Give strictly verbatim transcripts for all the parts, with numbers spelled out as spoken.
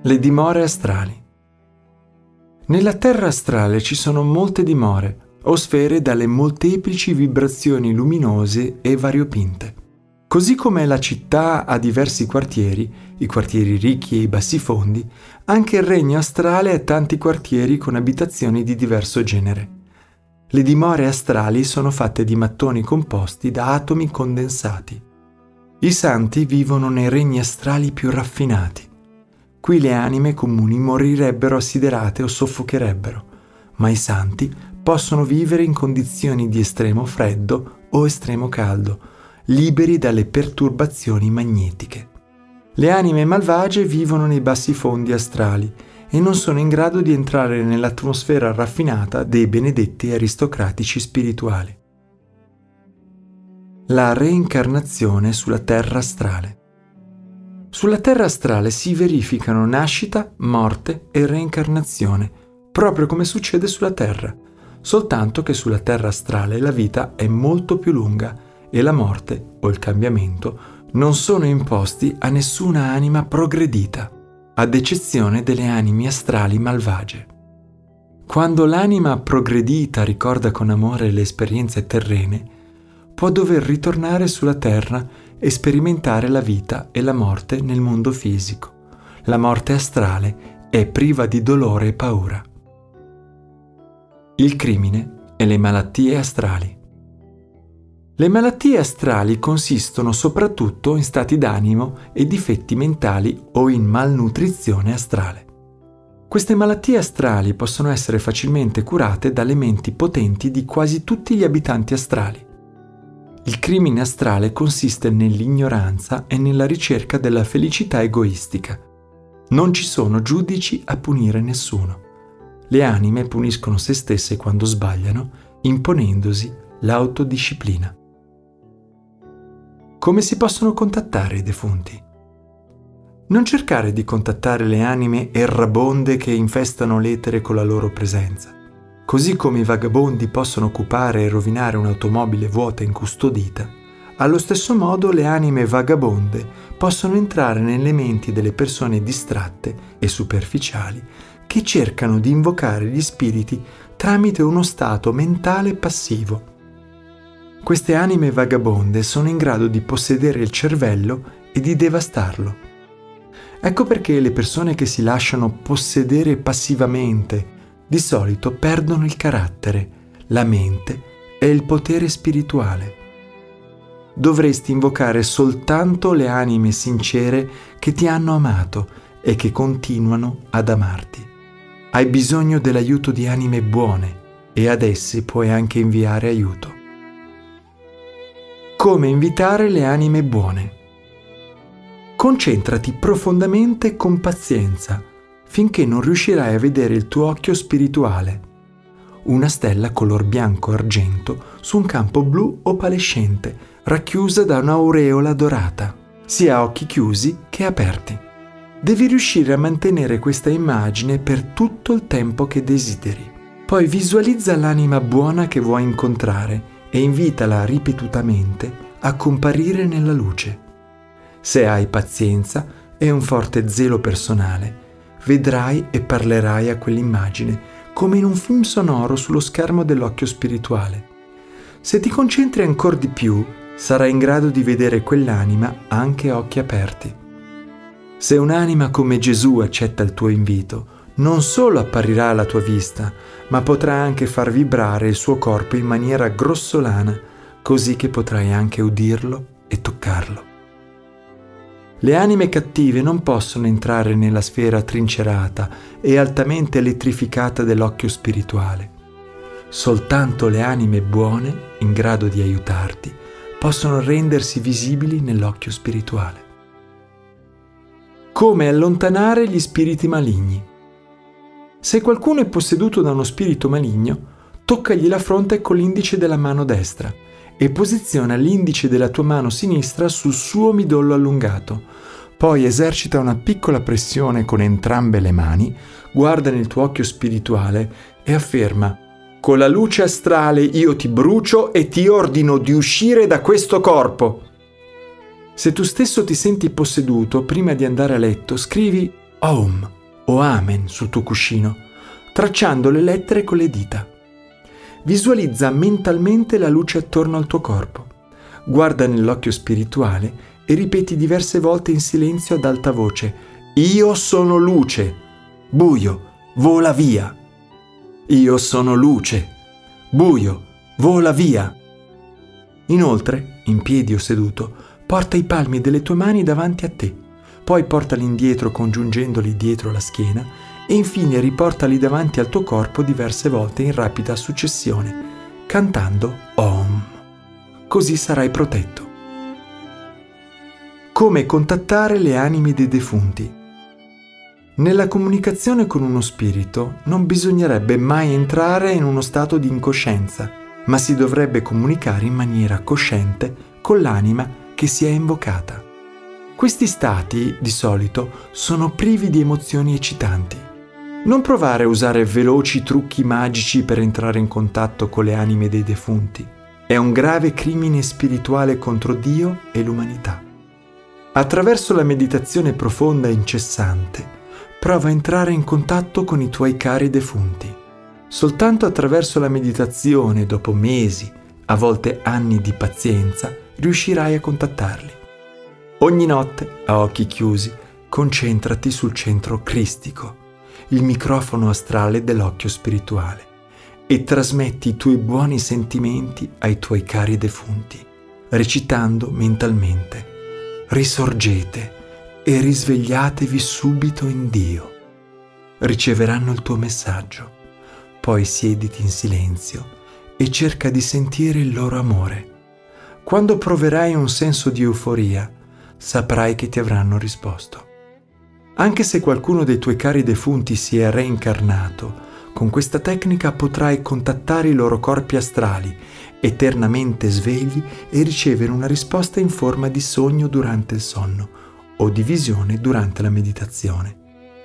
Le dimore astrali. Nella terra astrale ci sono molte dimore, o sfere dalle molteplici vibrazioni luminose e variopinte. Così come la città ha diversi quartieri, i quartieri ricchi e i bassifondi, anche il regno astrale ha tanti quartieri con abitazioni di diverso genere. Le dimore astrali sono fatte di mattoni composti da atomi condensati. I santi vivono nei regni astrali più raffinati. Qui le anime comuni morirebbero assiderate o soffocherebbero, ma i santi possono vivere in condizioni di estremo freddo o estremo caldo, liberi dalle perturbazioni magnetiche. Le anime malvagie vivono nei bassi fondi astrali e non sono in grado di entrare nell'atmosfera raffinata dei benedetti aristocratici spirituali. La reincarnazione sulla terra astrale. Sulla terra astrale si verificano nascita, morte e reincarnazione, proprio come succede sulla terra, soltanto che sulla terra astrale la vita è molto più lunga e la morte o il cambiamento non sono imposti a nessuna anima progredita, ad eccezione delle anime astrali malvagie. Quando l'anima progredita ricorda con amore le esperienze terrene, può dover ritornare sulla terra e sperimentare la vita e la morte nel mondo fisico. La morte astrale è priva di dolore e paura. Il crimine e le malattie astrali. Le malattie astrali consistono soprattutto in stati d'animo e difetti mentali o in malnutrizione astrale. Queste malattie astrali possono essere facilmente curate dalle menti potenti di quasi tutti gli abitanti astrali. Il crimine astrale consiste nell'ignoranza e nella ricerca della felicità egoistica. Non ci sono giudici a punire nessuno. Le anime puniscono se stesse quando sbagliano, imponendosi l'autodisciplina. Come si possono contattare i defunti? Non cercare di contattare le anime errabonde che infestano l'etere con la loro presenza. Così come i vagabondi possono occupare e rovinare un'automobile vuota e incustodita, allo stesso modo le anime vagabonde possono entrare nelle menti delle persone distratte e superficiali che cercano di invocare gli spiriti tramite uno stato mentale passivo. Queste anime vagabonde sono in grado di possedere il cervello e di devastarlo. Ecco perché le persone che si lasciano possedere passivamente di solito perdono il carattere, la mente e il potere spirituale. Dovresti invocare soltanto le anime sincere che ti hanno amato e che continuano ad amarti. Hai bisogno dell'aiuto di anime buone e ad esse puoi anche inviare aiuto. Come invitare le anime buone? Concentrati profondamente con pazienza finché non riuscirai a vedere il tuo occhio spirituale, una stella color bianco-argento su un campo blu opalescente, racchiusa da un'aureola dorata, sia a occhi chiusi che aperti. Devi riuscire a mantenere questa immagine per tutto il tempo che desideri. Poi visualizza l'anima buona che vuoi incontrare e invitala ripetutamente a comparire nella luce. Se hai pazienza e un forte zelo personale, vedrai e parlerai a quell'immagine come in un film sonoro sullo schermo dell'occhio spirituale. Se ti concentri ancora di più, sarai in grado di vedere quell'anima anche a occhi aperti. Se un'anima come Gesù accetta il tuo invito, non solo apparirà alla tua vista, ma potrà anche far vibrare il suo corpo in maniera grossolana, così che potrai anche udirlo e toccarlo. Le anime cattive non possono entrare nella sfera trincerata e altamente elettrificata dell'occhio spirituale. Soltanto le anime buone, in grado di aiutarti, possono rendersi visibili nell'occhio spirituale. Come allontanare gli spiriti maligni? Se qualcuno è posseduto da uno spirito maligno, toccagli la fronte con l'indice della mano destra e posiziona l'indice della tua mano sinistra sul suo midollo allungato. Poi esercita una piccola pressione con entrambe le mani, guarda nel tuo occhio spirituale e afferma: «Con la luce astrale io ti brucio e ti ordino di uscire da questo corpo». Se tu stesso ti senti posseduto, prima di andare a letto, scrivi Om o Amen sul tuo cuscino, tracciando le lettere con le dita. Visualizza mentalmente la luce attorno al tuo corpo. Guarda nell'occhio spirituale e ripeti diverse volte in silenzio ad alta voce: Io sono luce, buio, vola via. Io sono luce, buio, vola via. Inoltre, in piedi o seduto, porta i palmi delle tue mani davanti a te, poi portali indietro congiungendoli dietro la schiena e infine riportali davanti al tuo corpo diverse volte in rapida successione, cantando Om. Così sarai protetto. Come contattare le anime dei defunti? Nella comunicazione con uno spirito non bisognerebbe mai entrare in uno stato di incoscienza, ma si dovrebbe comunicare in maniera cosciente con l'anima che si è invocata. Questi stati, di solito, sono privi di emozioni eccitanti. Non provare a usare veloci trucchi magici per entrare in contatto con le anime dei defunti. È un grave crimine spirituale contro Dio e l'umanità. Attraverso la meditazione profonda e incessante, prova a entrare in contatto con i tuoi cari defunti. Soltanto attraverso la meditazione, dopo mesi, a volte anni di pazienza, riuscirai a contattarli. Ogni notte, a occhi chiusi, concentrati sul centro cristico, il microfono astrale dell'occhio spirituale, e trasmetti i tuoi buoni sentimenti ai tuoi cari defunti, recitando mentalmente: risorgete e risvegliatevi subito in Dio. Riceveranno il tuo messaggio, poi siediti in silenzio e cerca di sentire il loro amore. Quando proverai un senso di euforia, saprai che ti avranno risposto. Anche se qualcuno dei tuoi cari defunti si è reincarnato, con questa tecnica potrai contattare i loro corpi astrali, eternamente svegli, e ricevere una risposta in forma di sogno durante il sonno o di visione durante la meditazione.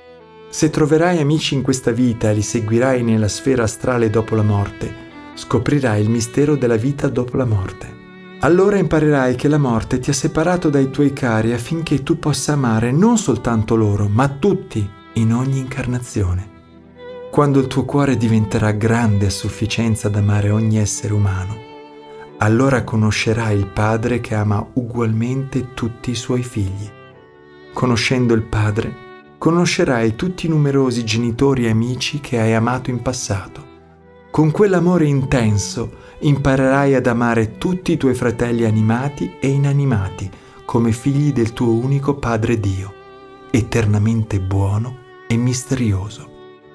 Se troverai amici in questa vita e li seguirai nella sfera astrale dopo la morte, scoprirai il mistero della vita dopo la morte. Allora imparerai che la morte ti ha separato dai tuoi cari affinché tu possa amare non soltanto loro, ma tutti in ogni incarnazione. Quando il tuo cuore diventerà grande a sufficienza ad amare ogni essere umano, allora conoscerai il Padre che ama ugualmente tutti i suoi figli. Conoscendo il Padre, conoscerai tutti i numerosi genitori e amici che hai amato in passato. Con quell'amore intenso imparerai ad amare tutti i tuoi fratelli animati e inanimati come figli del tuo unico Padre Dio, eternamente buono e misterioso.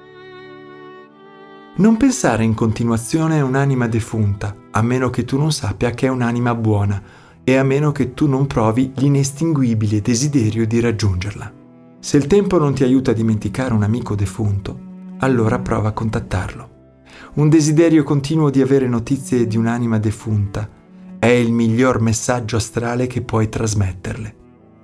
Non pensare in continuazione a un'anima defunta, a meno che tu non sappia che è un'anima buona e a meno che tu non provi l'inestinguibile desiderio di raggiungerla. Se il tempo non ti aiuta a dimenticare un amico defunto, allora prova a contattarlo. Un desiderio continuo di avere notizie di un'anima defunta è il miglior messaggio astrale che puoi trasmetterle.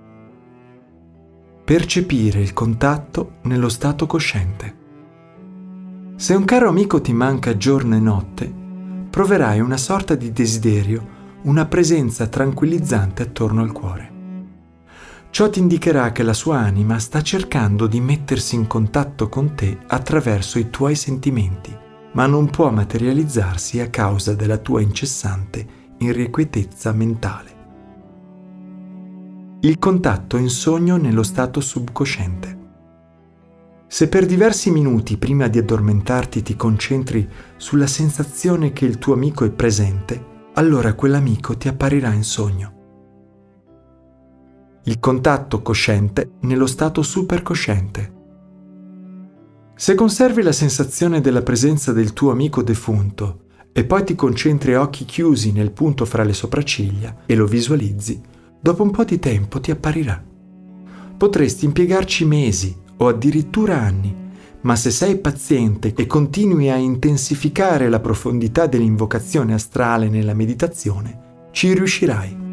Percepire il contatto nello stato cosciente. Se un caro amico ti manca giorno e notte, proverai una sorta di desiderio, una presenza tranquillizzante attorno al cuore. Ciò ti indicherà che la sua anima sta cercando di mettersi in contatto con te attraverso i tuoi sentimenti, ma non può materializzarsi a causa della tua incessante irrequietezza mentale. Il contatto in sogno nello stato subconsciente. Se per diversi minuti prima di addormentarti ti concentri sulla sensazione che il tuo amico è presente, allora quell'amico ti apparirà in sogno. Il contatto cosciente nello stato supercosciente. Se conservi la sensazione della presenza del tuo amico defunto e poi ti concentri a occhi chiusi nel punto fra le sopracciglia e lo visualizzi, dopo un po' di tempo ti apparirà. Potresti impiegarci mesi o addirittura anni, ma se sei paziente e continui a intensificare la profondità dell'invocazione astrale nella meditazione, ci riuscirai.